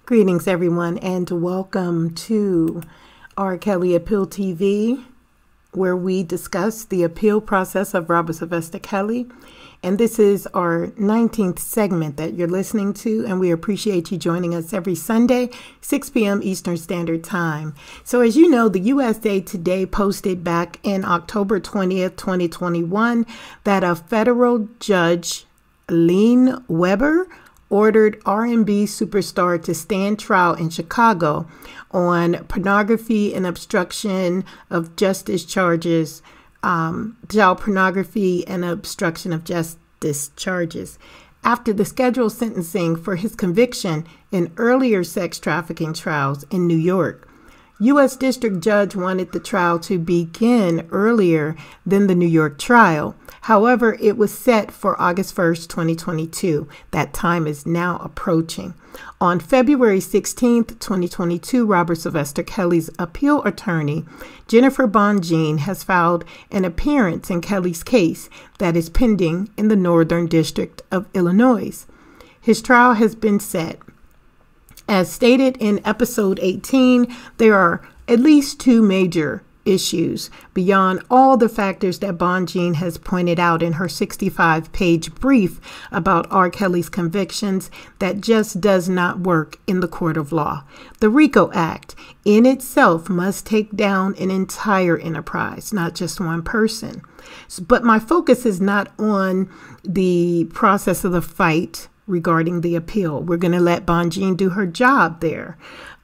Greetings, everyone, and welcome to R. Kelly Appeal TV, where we discuss the appeal process of Robert Sylvester Kelly. And this is our 19th segment that you're listening to, and we appreciate you joining us every Sunday, 6 p.m. Eastern Standard Time. So as you know, the USA Today posted back in October 20th, 2021, that a federal judge, Lean Weber, ordered R&B superstar to stand trial in Chicago on pornography and obstruction of justice charges, child pornography and obstruction of justice charges, after the scheduled sentencing for his conviction in earlier sex trafficking trials in New York. U.S. District Judge wanted the trial to begin earlier than the New York trial. However, it was set for August 1st, 2022. That time is now approaching. On February 16th, 2022, Robert Sylvester Kelly's appeal attorney, Jennifer Bonjean, has filed an appearance in Kelly's case that is pending in the Northern District of Illinois. His trial has been set. As stated in episode 18, there are at least two major issues beyond all the factors that Bonjean has pointed out in her 65-page brief about R. Kelly's convictions that just does not work in the court of law. The RICO Act in itself must take down an entire enterprise, not just one person. But my focus is not on the process of the fight regarding the appeal. We're going to let Bonjean do her job there.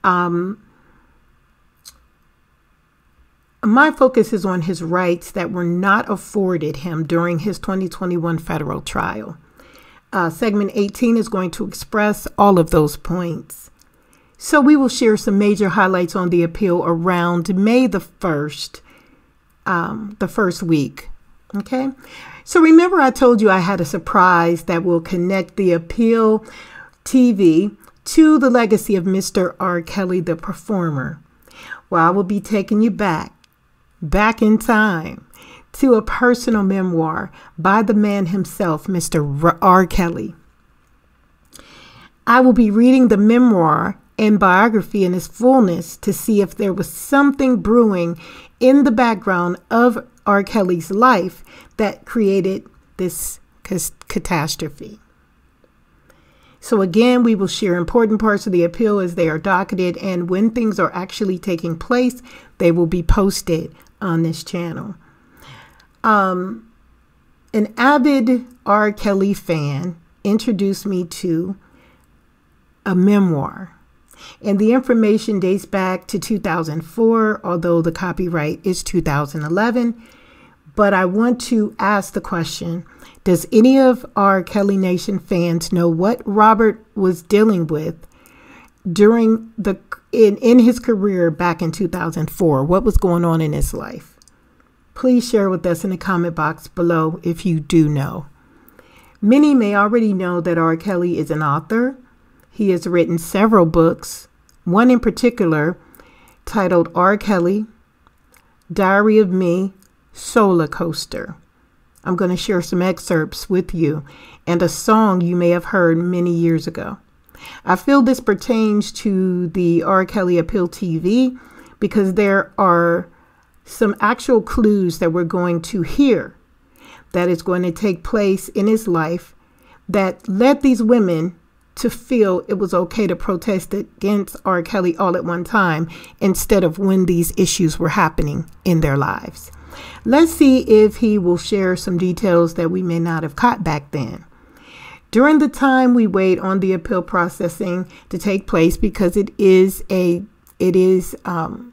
My focus is on his rights that were not afforded him during his 2021 federal trial. Segment 18 is going to express all of those points. So we will share some major highlights on the appeal around May the 1st, the first week. Okay. So remember, I told you I had a surprise that will connect the appeal TV to the legacy of Mr. R. Kelly, the performer. Well, I will be taking you back in time to a personal memoir by the man himself, Mr. R. Kelly. I will be reading the memoir and biography in its fullness to see if there was something brewing in the background of R. Kelly's life that created this catastrophe. So again, we will share important parts of the appeal as they are docketed, and when things are actually taking place, they will be posted on this channel. An avid R. Kelly fan introduced me to a memoir, and the information dates back to 2004, although the copyright is 2011. But I want to ask the question, does any of our Kelly Nation fans know what Robert was dealing with during in his career back in 2004? What was going on in his life? Please share with us in the comment box below if you do know. Many may already know that R. Kelly is an author. He has written several books, one in particular titled R. Kelly, Diary of Me, SOULACOASTER. I'm going to share some excerpts with you and a song you may have heard many years ago. I feel this pertains to the R. Kelly Appeal TV because there are some actual clues that we're going to hear that is going to take place in his life that led these women to feel it was okay to protest against R. Kelly all at one time instead of when these issues were happening in their lives. Let's see if he will share some details that we may not have caught back then. During the time we wait on the appeal processing to take place, because it is kind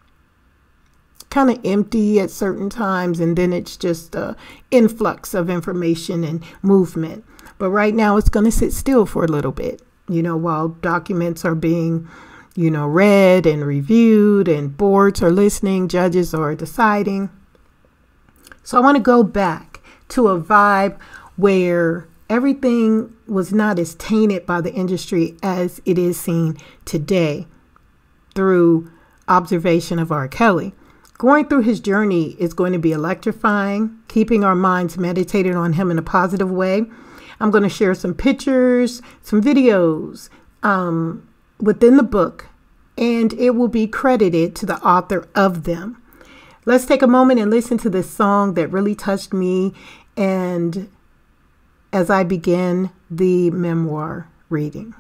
of empty at certain times, and then it's just an influx of information and movement. But right now it's going to sit still for a little bit, while documents are being, read and reviewed, and boards are listening, judges are deciding. So I want to go back to a vibe where everything was not as tainted by the industry as it is seen today through observation of R. Kelly. Going through his journey is going to be electrifying, keeping our minds meditated on him in a positive way. I'm going to share some pictures, some videos, within the book, and it will be credited to the author of them. Let's take a moment and listen to this song that really touched me, and as I begin the memoir reading.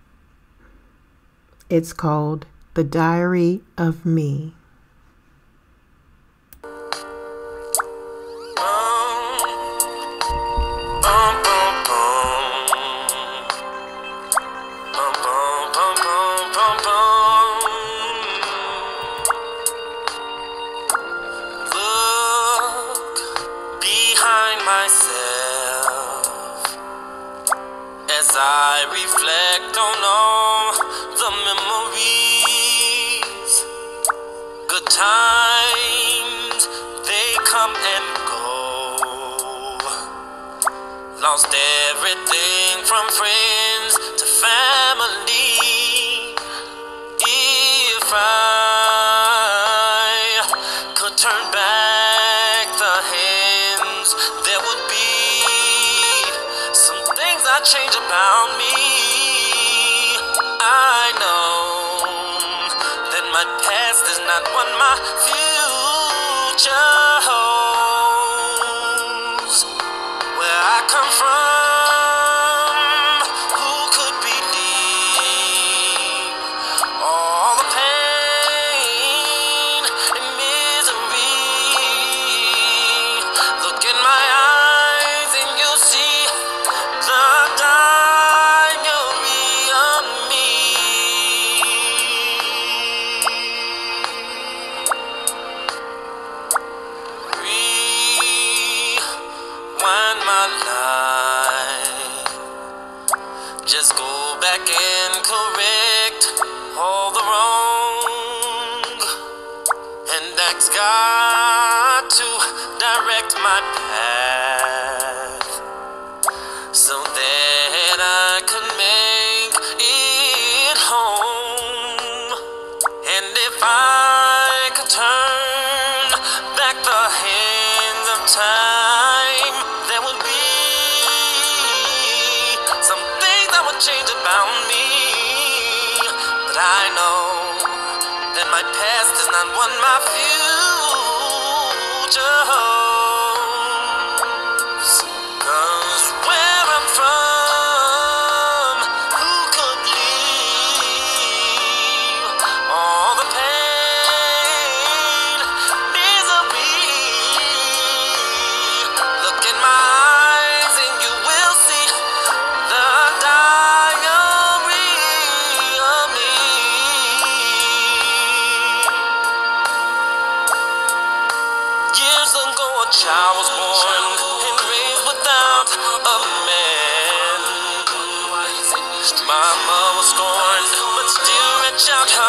It's called The Diary of Me. I reflect on all the memories, good times, they come and go. Lost everything from friends to family. If I could turn back the hands, there would be some things I change about me. I know that my past is not what my future holds. Where I come from, who could believe all the pain and misery? Look in my eyes and you'll see the diary of me. Rewind my life, just go back and correct all the wrong, and ask God to direct my path, so that I could make it home. And if I could turn back the hands of time, there would be some things I would change about me. But I know that my past is not what my future holds. 'Cause where I'm from, who could leave all the pain, misery? Look in my eyes and you will see the diary of me. Years ago a child was born and raised without a man. Mama was scorned, but still reached out her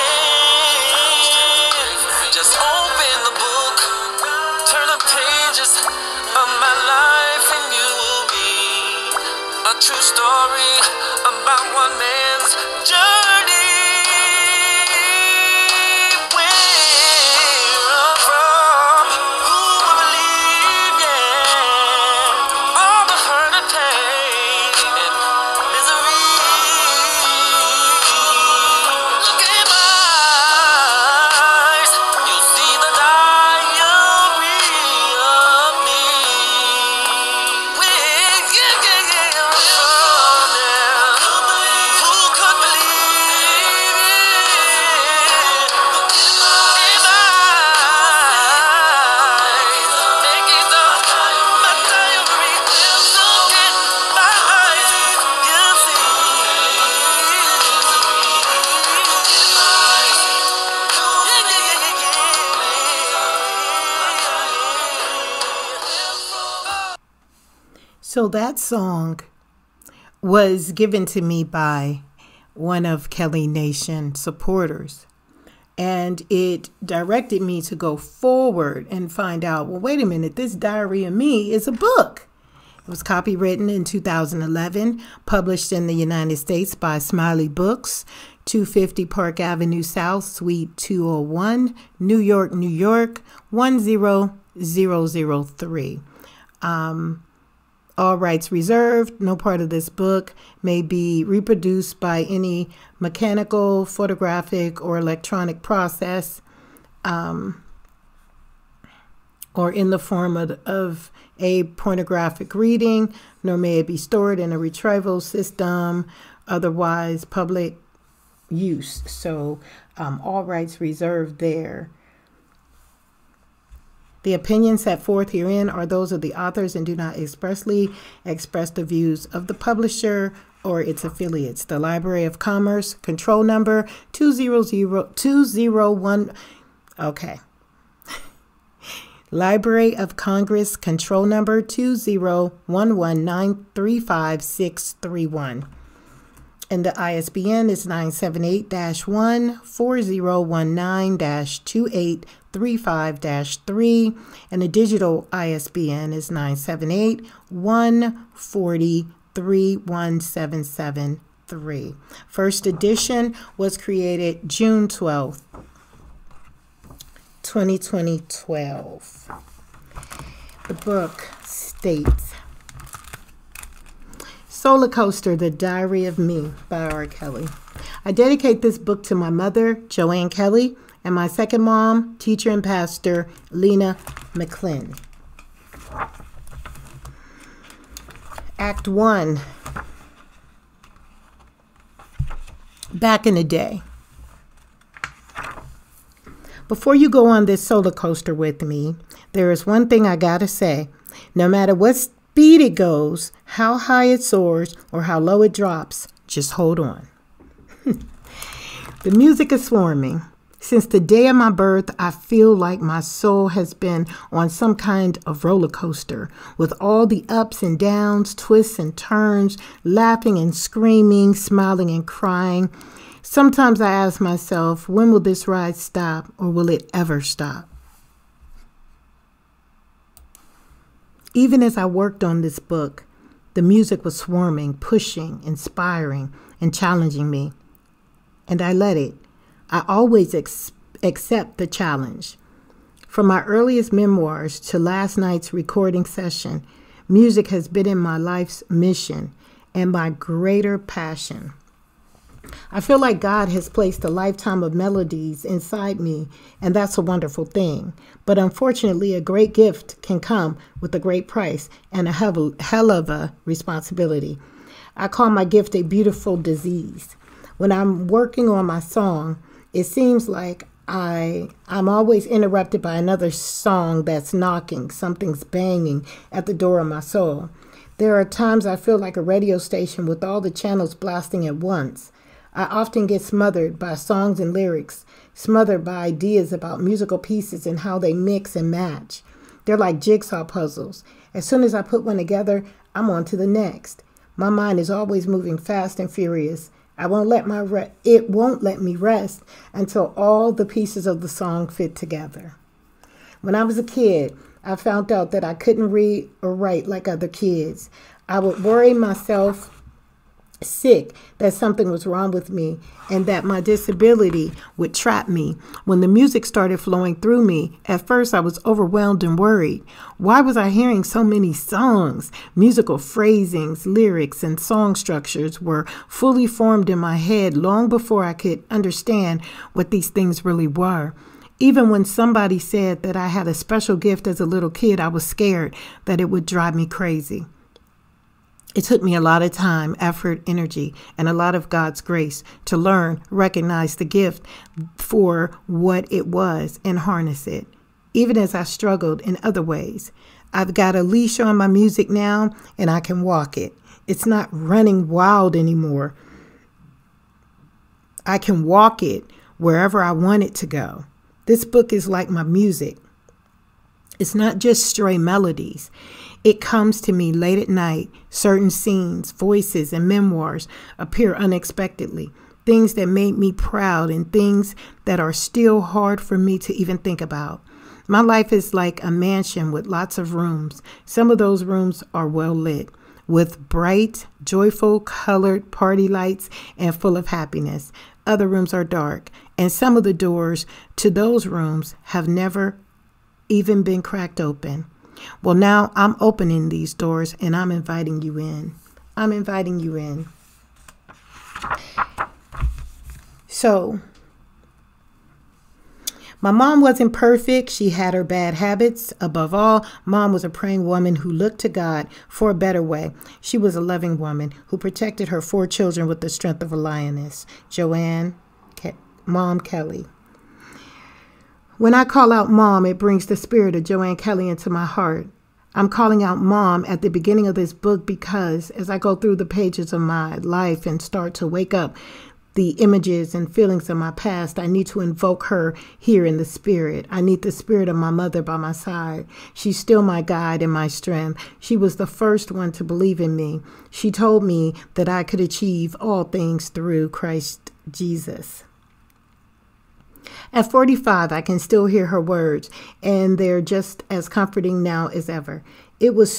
hand. Just open the book, turn the pages of my life, and you will read a true story about one man's journey. Where I'm from, who would believe, yeah, all the hurt and pain and misery? Look in my eyes, you'll see the diary of me. Where, yeah, I'm from now. Who could believe it? In my eyes, making the my diary. Look in my eyes, you'll see. So that song was given to me by one of Kelly Nation supporters. And it directed me to go forward and find out, well, wait a minute, this Diary of Me is a book. It was copywritten in 2011, published in the United States by Smiley Books, 250 Park Avenue South, Suite 201, New York, New York, 10003. All rights reserved. No part of this book may be reproduced by any mechanical, photographic, or electronic process, or in the form of a pornographic reading, nor may it be stored in a retrieval system, otherwise public use. So all rights reserved there. The opinions set forth herein are those of the authors and do not expressly express the views of the publisher or its affiliates. The Library of Commerce, control number 201. Okay. Library of Congress, control number 201193561. And the ISBN is 978-14019-2835-3. And the digital ISBN is 978-140-31773. First edition was created June 12th, 2012. The book states, SOULACOASTER, The Diary of Me by R. Kelly. I dedicate this book to my mother, Joanne Kelly, and my second mom, teacher and pastor, Lena McClin. Act 1. Back in the day. Before you go on this solar coaster with me, there is one thing I gotta say. No matter what speed it goes, how high it soars, or how low it drops, just hold on. The music is swarming. Since the day of my birth, I feel like my soul has been on some kind of roller coaster with all the ups and downs, twists and turns, laughing and screaming, smiling and crying. Sometimes I ask myself, when will this ride stop, or will it ever stop? Even as I worked on this book, the music was swarming, pushing, inspiring, and challenging me. And I let it. I always accept the challenge. From my earliest memoirs to last night's recording session, music has been in my life's mission and my greater passion. I feel like God has placed a lifetime of melodies inside me, and that's a wonderful thing. But unfortunately, a great gift can come with a great price and a hell of a responsibility. I call my gift a beautiful disease. When I'm working on my song, it seems like I'm always interrupted by another song that's knocking, something's banging at the door of my soul. There are times I feel like a radio station with all the channels blasting at once. I often get smothered by songs and lyrics, smothered by ideas about musical pieces and how they mix and match. They're like jigsaw puzzles. As soon as I put one together, I'm on to the next. My mind is always moving fast and furious. It won't let me rest until all the pieces of the song fit together. When I was a kid, I found out that I couldn't read or write like other kids. I would worry myself sick that something was wrong with me and that my disability would trap me. When the music started flowing through me, at first I was overwhelmed and worried. Why was I hearing so many songs? Musical phrasings, lyrics, and song structures were fully formed in my head long before I could understand what these things really were. Even when somebody said that I had a special gift as a little kid, I was scared that it would drive me crazy. It took me a lot of time, effort, energy, and a lot of God's grace to learn, recognize the gift for what it was and harness it, even as I struggled in other ways. I've got a leash on my music now, and I can walk it. It's not running wild anymore. I can walk it wherever I want it to go. This book is like my music. It's not just stray melodies. It comes to me late at night. Certain scenes, voices, and memoirs appear unexpectedly. Things that made me proud and things that are still hard for me to even think about. My life is like a mansion with lots of rooms. Some of those rooms are well lit with bright, joyful, colored party lights and full of happiness. Other rooms are dark, and some of the doors to those rooms have never even been cracked open. Well, now I'm opening these doors and I'm inviting you in. I'm inviting you in. So, my mom wasn't perfect. She had her bad habits. Above all, Mom was a praying woman who looked to God for a better way. She was a loving woman who protected her 4 children with the strength of a lioness. Mom Kelly. When I call out Mom, it brings the spirit of Joanne Kelly into my heart. I'm calling out Mom at the beginning of this book because as I go through the pages of my life and start to wake up the images and feelings of my past, I need to invoke her here in the spirit. I need the spirit of my mother by my side. She's still my guide and my strength. She was the first one to believe in me. She told me that I could achieve all things through Christ Jesus. At 45, I can still hear her words, and they're just as comforting now as ever. It was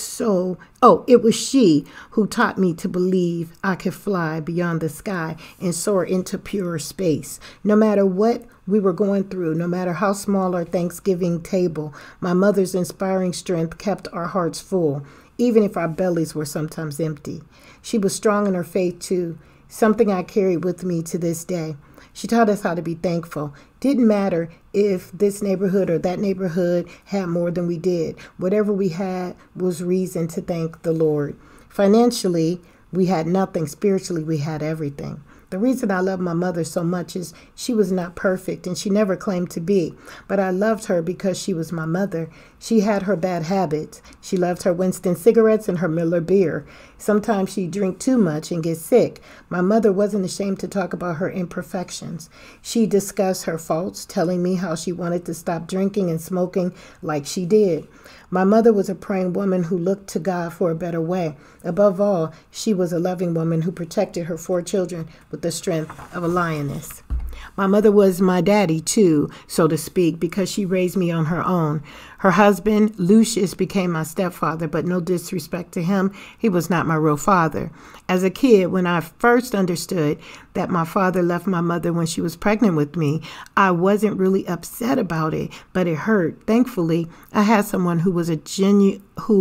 she who taught me to believe I could fly beyond the sky and soar into pure space. No matter what we were going through, no matter how small our Thanksgiving table, my mother's inspiring strength kept our hearts full, even if our bellies were sometimes empty. She was strong in her faith, too, something I carried with me to this day. She taught us how to be thankful. Didn't matter if this neighborhood or that neighborhood had more than we did. Whatever we had was reason to thank the Lord. Financially, we had nothing. Spiritually, we had everything. The reason I love my mother so much is she was not perfect and she never claimed to be. But I loved her because she was my mother. She had her bad habits. She loved her Winston cigarettes and her Miller beer. Sometimes she'd drink too much and get sick. My mother wasn't ashamed to talk about her imperfections. She discussed her faults, telling me how she wanted to stop drinking and smoking like she did. My mother was a praying woman who looked to God for a better way. Above all, she was a loving woman who protected her 4 children with the strength of a lioness. My mother was my daddy, too, so to speak, because she raised me on her own. Her husband, Lucius, became my stepfather, but no disrespect to him, he was not my real father. As a kid, when I first understood that my father left my mother when she was pregnant with me, I wasn't really upset about it, but it hurt. Thankfully, I had someone who was a genius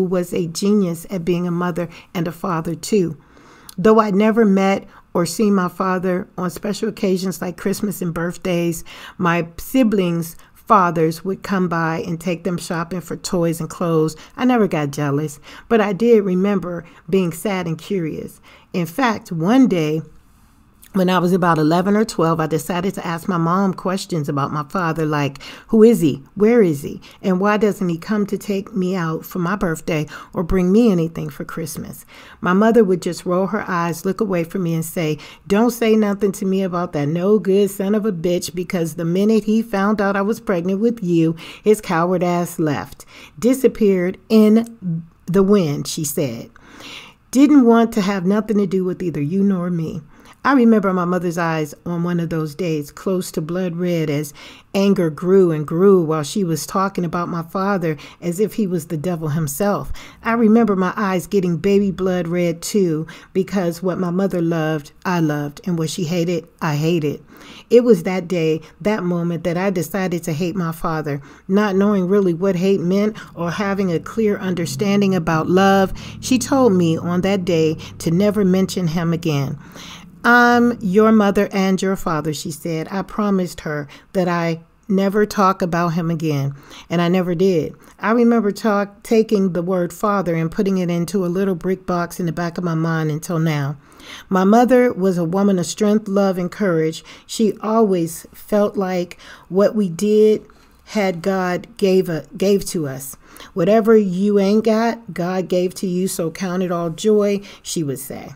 at being a mother and a father, too. Though I never met or seen my father on special occasions like Christmas and birthdays, my siblings' fathers would come by and take them shopping for toys and clothes. I never got jealous, but I did remember being sad and curious. In fact, one day, when I was about 11 or 12, I decided to ask my mom questions about my father, like, who is he? Where is he? And why doesn't he come to take me out for my birthday or bring me anything for Christmas? My mother would just roll her eyes, look away from me and say, don't say nothing to me about that no good son of a bitch, because the minute he found out I was pregnant with you, his coward ass left. Disappeared in the wind, she said. Didn't want to have nothing to do with either you nor me. I remember my mother's eyes on one of those days, close to blood red, as anger grew and grew while she was talking about my father as if he was the devil himself. I remember my eyes getting baby blood red too, because what my mother loved, I loved, and what she hated, I hated. It was that day, that moment, that I decided to hate my father, not knowing really what hate meant or having a clear understanding about love. She told me on that day to never mention him again. I'm your mother and your father, she said. I promised her that I never talk about him again, and I never did. I remember taking the word father and putting it into a little brick box in the back of my mind until now. My mother was a woman of strength, love, and courage. She always felt like what we did had God gave to us. Whatever you ain't got, God gave to you, so count it all joy, she would say.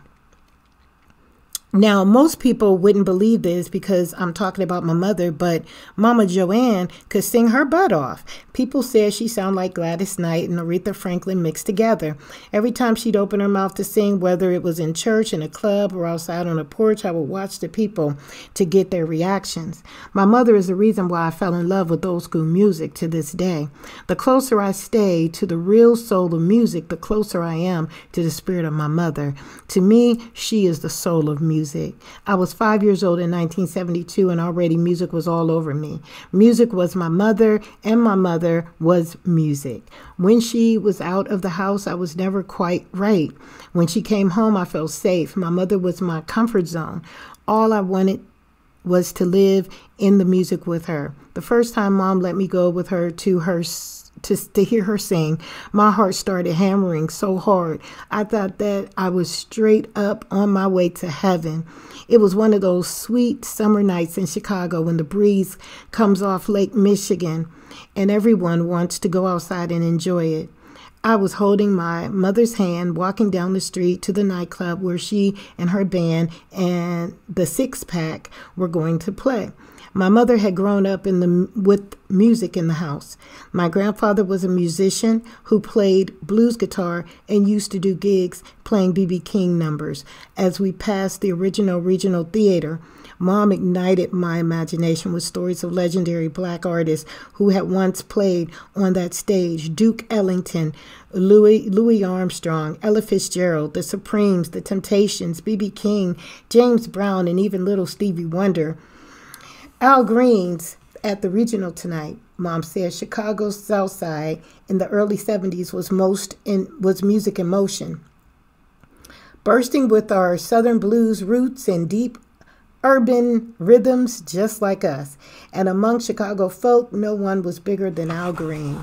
Now, most people wouldn't believe this because I'm talking about my mother, but Mama Joanne could sing her butt off. People said she sounded like Gladys Knight and Aretha Franklin mixed together. Every time she'd open her mouth to sing, whether it was in church, in a club, or outside on a porch, I would watch the people to get their reactions. My mother is the reason why I fell in love with old school music to this day. The closer I stay to the real soul of music, the closer I am to the spirit of my mother. To me, she is the soul of music. music. I was 5 years old in 1972, and already music was all over me. Music was my mother, and my mother was music. When she was out of the house, I was never quite right. When she came home, I felt safe. My mother was my comfort zone. All I wanted was to live in the music with her. The first time Mom let me go with her to hear her sing, my heart started hammering so hard. I thought that I was straight up on my way to heaven. It was one of those sweet summer nights in Chicago when the breeze comes off Lake Michigan and everyone wants to go outside and enjoy it. I was holding my mother's hand, walking down the street to the nightclub where she and her band and the Six Pack were going to play. My mother had grown up with music in the house. My grandfather was a musician who played blues guitar and used to do gigs playing B.B. King numbers. As we passed the original regional theater, Mom ignited my imagination with stories of legendary black artists who had once played on that stage. Duke Ellington, Louis Armstrong, Ella Fitzgerald, the Supremes, the Temptations, B.B. King, James Brown, and even little Stevie Wonder. Al Green's at the regional tonight. Mom said Chicago's South Side in the early 70s was music in motion. Bursting with our Southern blues roots and deep urban rhythms just like us. And among Chicago folk, no one was bigger than Al Green.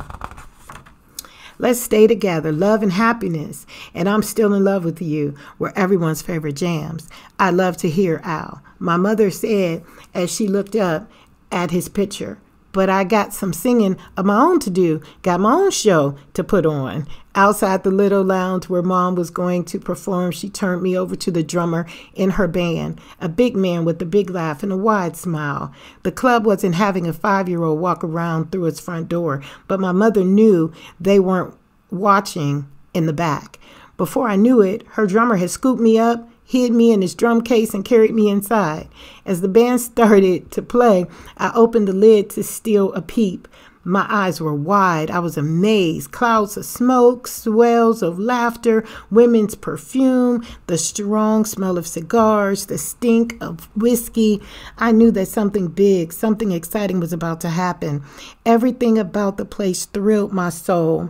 Let's Stay Together, Love and Happiness, and I'm Still in Love with You were everyone's favorite jams. I love to hear Al. My mother said as she looked up at his picture, but I got some singing of my own to do, got my own show to put on. Outside the little lounge where Mom was going to perform, she turned me over to the drummer in her band, a big man with a big laugh and a wide smile. The club wasn't having a 5-year-old walk around through its front door, but my mother knew they weren't watching in the back. Before I knew it, her drummer had scooped me up, hid me in his drum case, and carried me inside. As the band started to play, I opened the lid to steal a peep. My eyes were wide. I was amazed. Clouds of smoke, swells of laughter, women's perfume, the strong smell of cigars, the stink of whiskey. I knew that something big, something exciting was about to happen. Everything about the place thrilled my soul.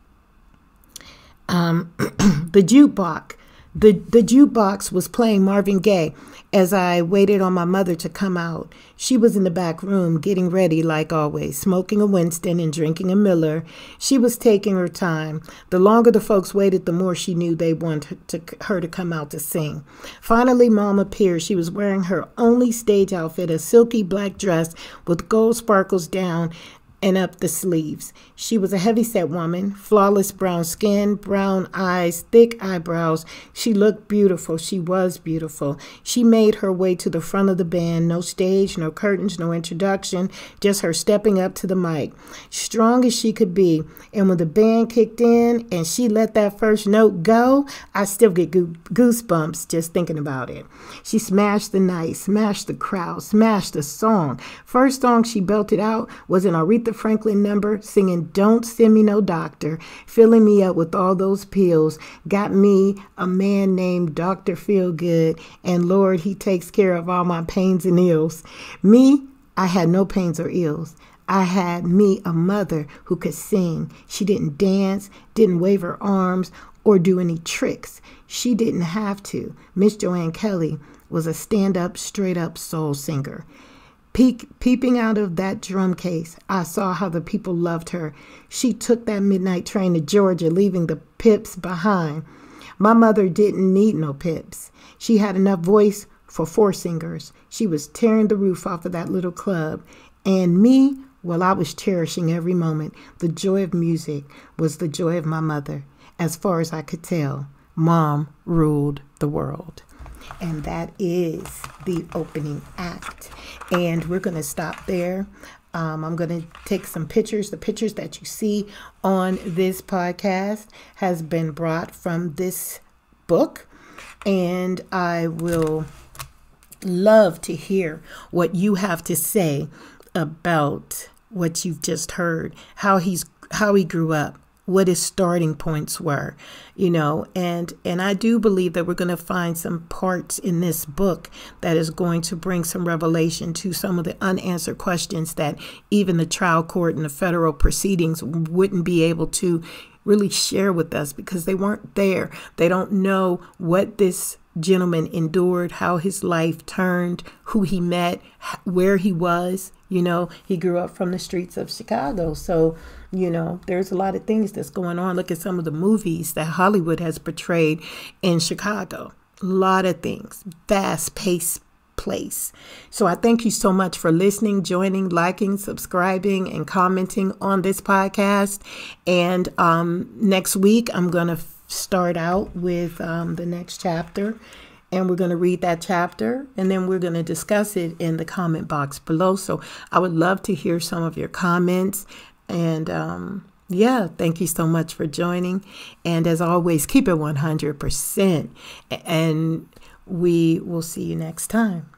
The jukebox was playing Marvin Gaye as I waited on my mother to come out. She was in the back room getting ready like always, smoking a Winston and drinking a Miller. She was taking her time. The longer the folks waited, the more she knew they wanted her to come out to sing. Finally, Mom appeared. She was wearing her only stage outfit, a silky black dress with gold sparkles down and up the sleeves. She was a heavy-set woman, flawless brown skin, brown eyes, thick eyebrows. She looked beautiful. She was beautiful. She made her way to the front of the band. No stage, no curtains, no introduction, just her stepping up to the mic, strong as she could be. And when the band kicked in and she let that first note go, I still get goosebumps just thinking about it. She smashed the night, smashed the crowd, smashed the song. First song she belted out was an Aretha Franklin number, singing Don't Send Me No Doctor, filling me up with all those pills, got me a man named Dr. Feelgood, and Lord, he takes care of all my pains and ills. Me, I had no pains or ills. I had me a mother who could sing. She didn't dance, didn't wave her arms, or do any tricks. She didn't have to. Miss Joanne Kelly was a stand-up, straight-up soul singer. Peeping out of that drum case, I saw how the people loved her. She took that midnight train to Georgia, leaving the pips behind. My mother didn't need no pips. She had enough voice for 4 singers. She was tearing the roof off of that little club. And me, well, I was cherishing every moment. The joy of music was the joy of my mother. As far as I could tell, Mom ruled the world. And that is the opening act. And we're going to stop there. I'm going to take some pictures. The pictures that you see on this podcast has been brought from this book. And I will love to hear what you have to say about what you've just heard, how he grew up, what his starting points were, you know, and I do believe that we're going to find some parts in this book that is going to bring some revelation to some of the unanswered questions that even the trial court and the federal proceedings wouldn't be able to really share with us because they weren't there. They don't know what this gentleman endured, how his life turned, who he met, where he was. You know, he grew up from the streets of Chicago. So, you know, there's a lot of things that's going on. Look at some of the movies that Hollywood has portrayed in Chicago. A lot of things. Fast-paced place. So I thank you so much for listening, joining, liking, subscribing, and commenting on this podcast. And next week, I'm going to start out with the next chapter. And we're going to read that chapter, and then we're going to discuss it in the comment box below. So I would love to hear some of your comments. And yeah, thank you so much for joining. And as always, keep it 100%. And we will see you next time.